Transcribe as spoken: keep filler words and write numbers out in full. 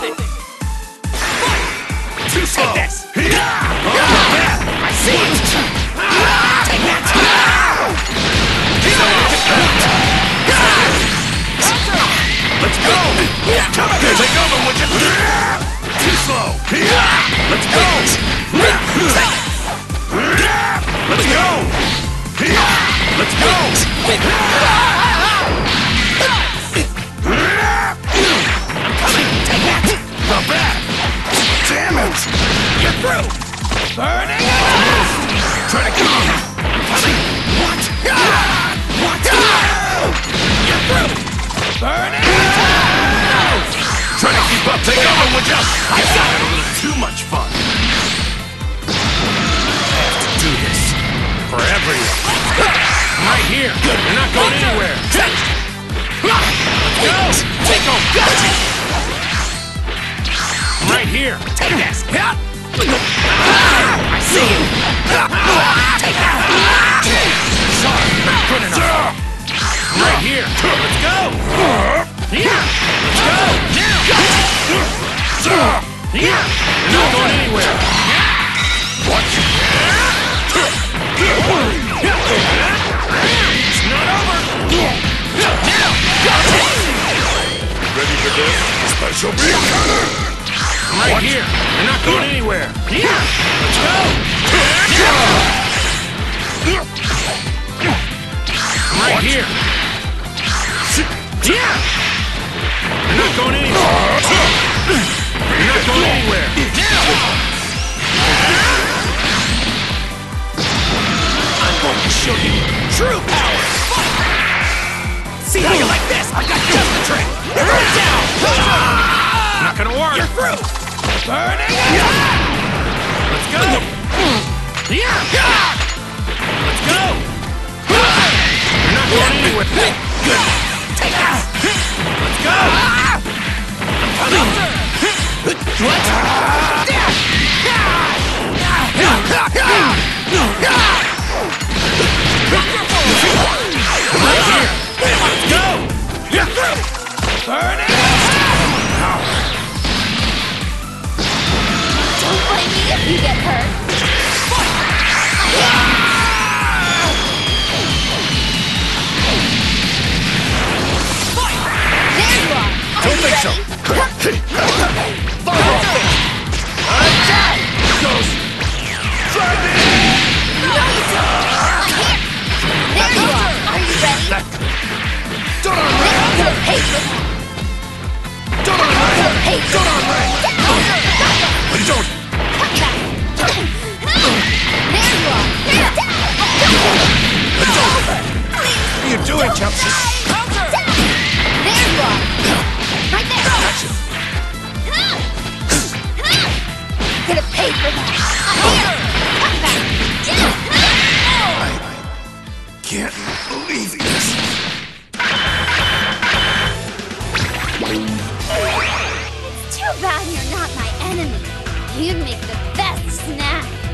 it! Too slow! Take this! Oh, I see it! Take that! Let's go! Take over, would you? Too slow! Let's go! Let's go! Let's go! I'm coming! Take that! Not bad! Damn it! You're through! Burning it! Try to come! I'm coming! What? What? You're through! Burning it! Try to keep up! Take over, would you? I got it! Too much fun! I have to do this for everyone! Right here! You're not going anywhere! Go! Take off! Right here! Take this! I see you! Take that! Sorry, not good enough! Right here! Let's go! Yeah! Let's go! Now! Yeah! You're not going anywhere! What? It's not over! Now! Ready for this? Special beam counter! Right What? here! You're not going anywhere! Yeah! Let's go! Right What? here! Yeah! You're not going anywhere! You're not going anywhere! I'm going to show you true power! See how you like this? I got just the trick! Right down! Not gonna work! You're through! Burning it! Let's go! Yeah! Let's go! You're not going anywhere! Good! Take that! Let's go! I'm coming! What? Right here! Let's go! You're through! Burning it! Don't blame me if you get hurt. There you are. Are Don't you think so! ready? Fireball! Attack! Goes! Drive it! Nice! I'm here. There you are. Are you ready? Don't on This red! is your hate with Don't on red! your hate Don't on red! But don't! Come back. There you are. But don't! What are you doing, Chelsea? There you are. Right there. Gotcha! Gonna pay for that. Come back. Can't believe this! It's too bad you're not my enemy. You'd make the best snack.